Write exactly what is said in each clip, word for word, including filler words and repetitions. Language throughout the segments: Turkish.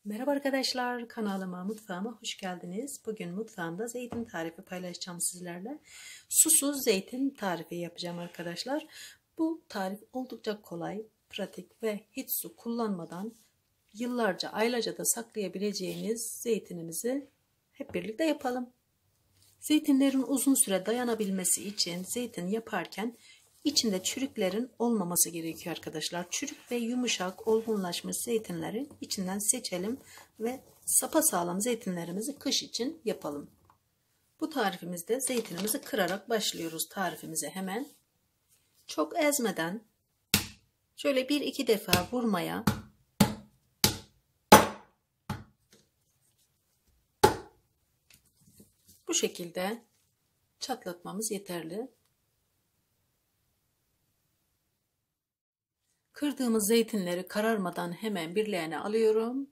Merhaba arkadaşlar, kanalıma, mutfağıma hoş geldiniz. Bugün mutfağımda zeytin tarifi paylaşacağım sizlerle. Susuz zeytin tarifi yapacağım arkadaşlar. Bu tarif oldukça kolay, pratik ve hiç su kullanmadan yıllarca, aylarca da saklayabileceğiniz zeytinimizi hep birlikte yapalım. Zeytinlerin uzun süre dayanabilmesi için zeytin yaparken içinde çürüklerin olmaması gerekiyor arkadaşlar. Çürük ve yumuşak olgunlaşmış zeytinleri içinden seçelim ve sapasağlam zeytinlerimizi kış için yapalım. Bu tarifimizde zeytinimizi kırarak başlıyoruz tarifimize hemen. Çok ezmeden şöyle bir iki defa vurmaya, bu şekilde çatlatmamız yeterli. Kırdığımız zeytinleri kararmadan hemen bir leğene alıyorum.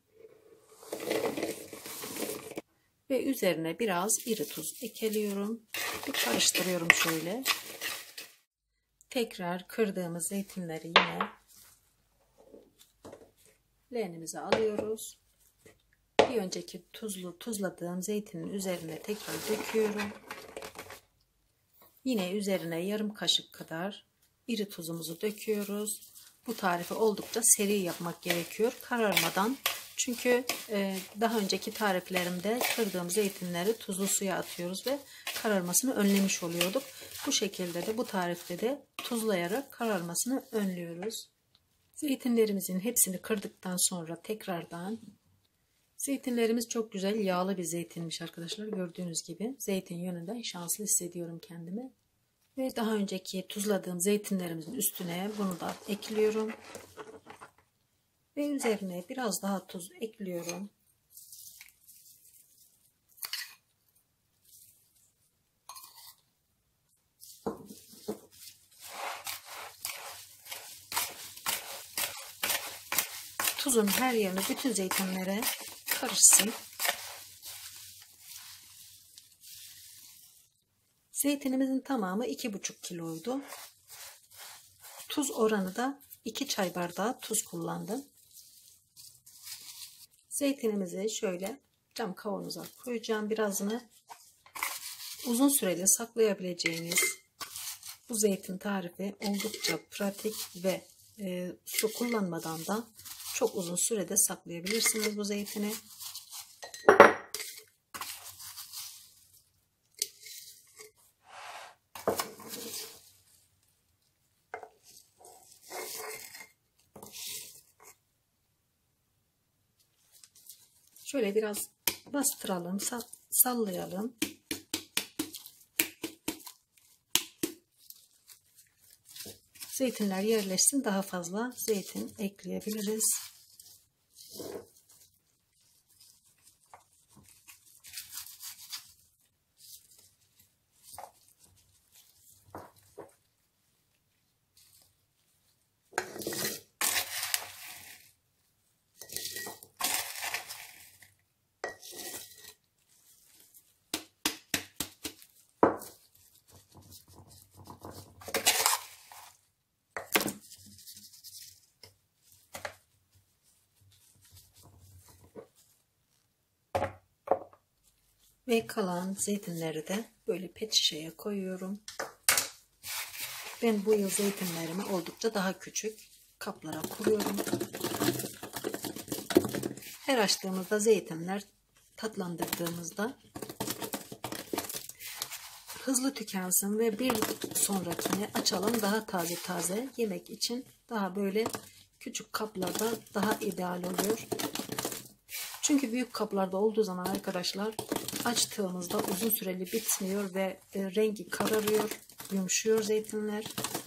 Ve üzerine biraz iri tuz ekliyorum. Bir karıştırıyorum şöyle. Tekrar kırdığımız zeytinleri yine leğenimize alıyoruz. Bir önceki tuzlu tuzladığım zeytinin üzerine tekrar döküyorum. Yine üzerine yarım kaşık kadar iri tuzumuzu döküyoruz. Bu tarifi oldukça seri yapmak gerekiyor kararmadan. Çünkü e, daha önceki tariflerimde kırdığım zeytinleri tuzlu suya atıyoruz ve kararmasını önlemiş oluyorduk. Bu şekilde de bu tarifte de tuzlayarak kararmasını önlüyoruz. Zeytinlerimizin hepsini kırdıktan sonra tekrardan, zeytinlerimiz çok güzel yağlı bir zeytinmiş arkadaşlar. Gördüğünüz gibi zeytin yönünden şanslı hissediyorum kendimi. Ve daha önceki tuzladığım zeytinlerimizin üstüne bunu da ekliyorum. Ve üzerine biraz daha tuz ekliyorum. Tuzun her yerine bütün zeytinlere karışsın. Zeytinimizin tamamı iki buçuk kiloydu. Tuz oranı da iki çay bardağı tuz kullandım. Zeytinimizi şöyle cam kavanoza koyacağım. Birazını uzun süreli saklayabileceğiniz bu zeytin tarifi oldukça pratik ve e, su kullanmadan da çok uzun sürede saklayabilirsiniz bu zeytini. Şöyle biraz bastıralım, sallayalım. Zeytinler yerleşsin, daha fazla zeytin ekleyebiliriz. Ve kalan zeytinleri de böyle pet şişeye koyuyorum. Ben bu yıl zeytinlerimi oldukça daha küçük kaplara kuruyorum. Her açtığımızda zeytinler tatlandırdığımızda hızlı tükensin ve bir sonrakini açalım daha taze taze yemek için, daha böyle küçük kaplarda daha ideal oluyor. Çünkü büyük kaplarda olduğu zaman arkadaşlar açtığımızda uzun süreli bitmiyor ve e, rengi kararıyor, yumuşuyor zeytinler.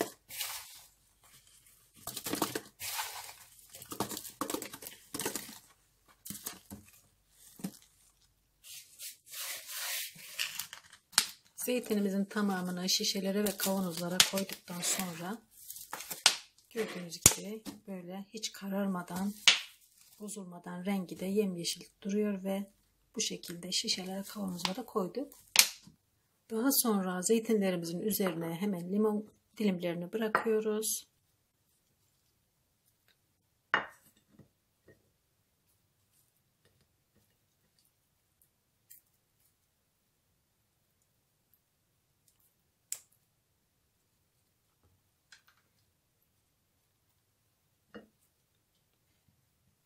Zeytinimizin tamamını şişelere ve kavanozlara koyduktan sonra gördüğünüz gibi böyle hiç kararmadan, bozulmadan rengi de yemyeşil duruyor ve bu şekilde şişelere, kavanozlara koyduk. Daha sonra zeytinlerimizin üzerine hemen limon dilimlerini bırakıyoruz.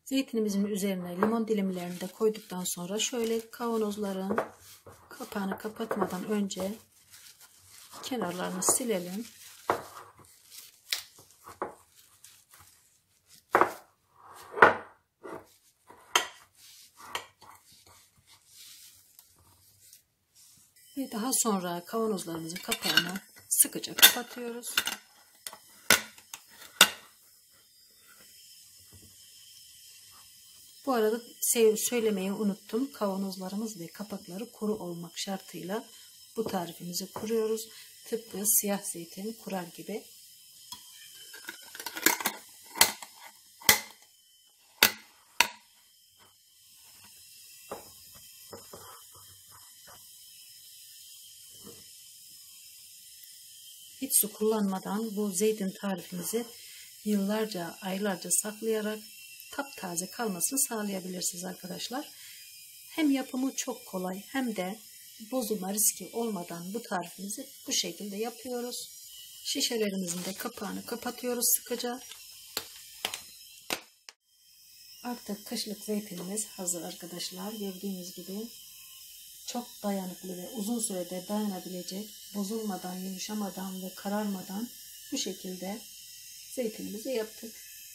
Zeytinimizin üzerine limon dilimlerini de koyduktan sonra şöyle kavanozların kapağını kapatmadan önce kenarlarını silelim. Ve daha sonra kavanozlarımızın kapağını sıkıca kapatıyoruz. Bu arada söylemeyi unuttum. Kavanozlarımız ve kapakları kuru olmak şartıyla bu tarifimizi kuruyoruz. Tıpkı siyah zeytin kurar gibi. Hiç su kullanmadan bu zeytin tarifimizi yıllarca, aylarca saklayarak taptaze kalmasını sağlayabilirsiniz arkadaşlar. Hem yapımı çok kolay hem de bozulma riski olmadan bu tarifimizi bu şekilde yapıyoruz. Şişelerimizin de kapağını kapatıyoruz sıkıca. Artık kışlık zeytinimiz hazır arkadaşlar. Gördüğünüz gibi çok dayanıklı ve uzun sürede dayanabilecek, bozulmadan, yumuşamadan ve kararmadan bu şekilde zeytinimizi yaptık.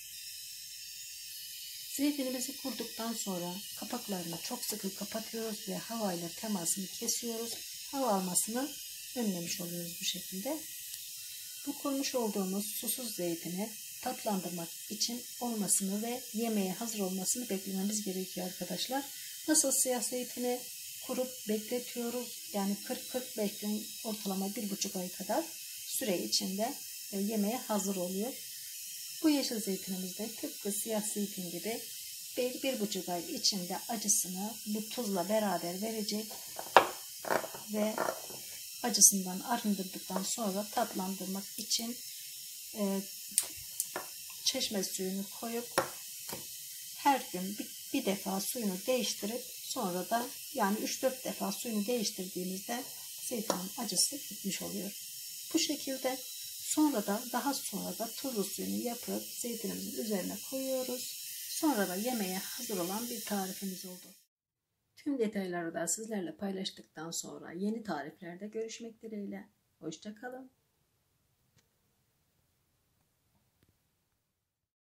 Zeytinimizi kurduktan sonra kapaklarını çok sıkı kapatıyoruz ve havayla temasını kesiyoruz. Hava almasını önlemiş oluyoruz bu şekilde. Bu kurmuş olduğumuz susuz zeytini tatlandırmak için olmasını ve yemeğe hazır olmasını beklememiz gerekiyor arkadaşlar. Nasıl siyah zeytini kurup bekletiyoruz. Yani kırk kırk beş gün, ortalama bir buçuk ay kadar süre içinde yemeğe hazır oluyor. Bu yeşil zeytinimiz de tıpkı siyah zeytin gibi bir, bir buçuk ay içinde acısını bu tuzla beraber verecek ve acısından arındırdıktan sonra tatlandırmak için e, çeşme suyunu koyup her gün bir, bir defa suyunu değiştirip sonra da yani üç dört defa suyunu değiştirdiğimizde zeytinin acısı gitmiş oluyor. Bu şekilde sonra da daha sonra da tuzlu suyunu yapıp zeytinimizin üzerine koyuyoruz. Sonra da yemeğe hazır olan bir tarifimiz oldu. Tüm detayları da sizlerle paylaştıktan sonra yeni tariflerde görüşmek dileğiyle. Hoşça kalın.